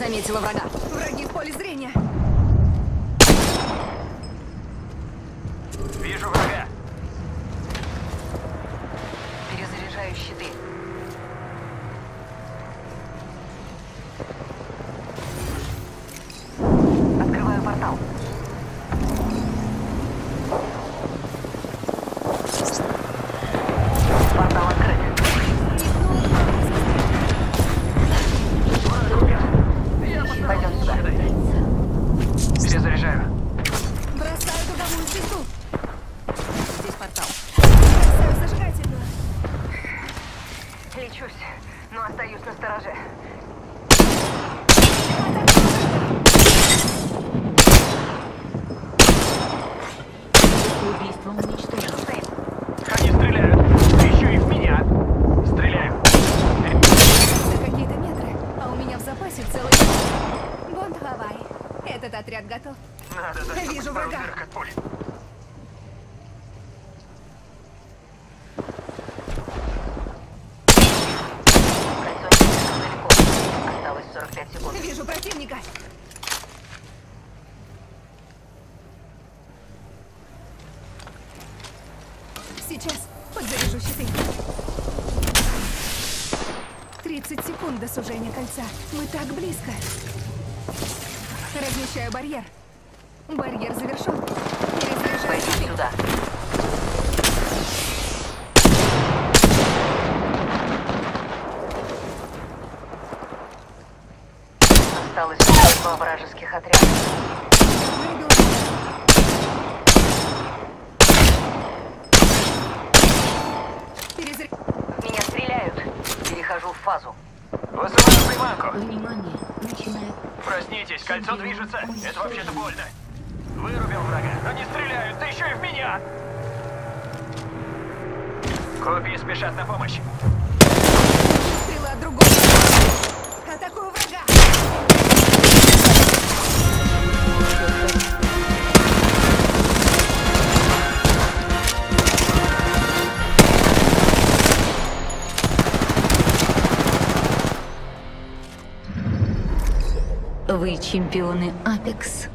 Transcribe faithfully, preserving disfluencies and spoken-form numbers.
Заметила врага. Враги в поле зрения. Вижу врага. Перезаряжаю щиты. Открываю портал. Портал открыт. Пойдем сюда. Перезаряжаю. Бросаю дуговую звезду. Здесь портал. Бросаю зажигательную. Лечусь, но остаюсь на стороже. Убийство уничтожено. Они стреляют. Да еще и в меня. Стреляю. Это какие-то метры, а у меня в запасе целый... Бонд Хавай. Этот отряд готов. Надо заступить Вижу пару врага. дырок от пуль. Кольцо слишком далеко. Осталось сорок пять секунд. Вижу противника. Сейчас подзаряжу щиты. тридцать секунд до сужения кольца. Мы так близко. Размещаю барьер. Барьер завершен. Перезаряжаю Пойди щиты. сюда. Осталось всего два вражеских отряда. Вырубил. Перезаряжаю. В меня стреляют. Перехожу в фазу. Вызываю приманку. Внимание, начинает. Проснитесь, кольцо движется. Это вообще-то больно. Вырубил врага. Они стреляют, да еще и в меня. Копии спешат на помощь. Стрела от другого. Атакую врага. Вы чемпионы Апекс.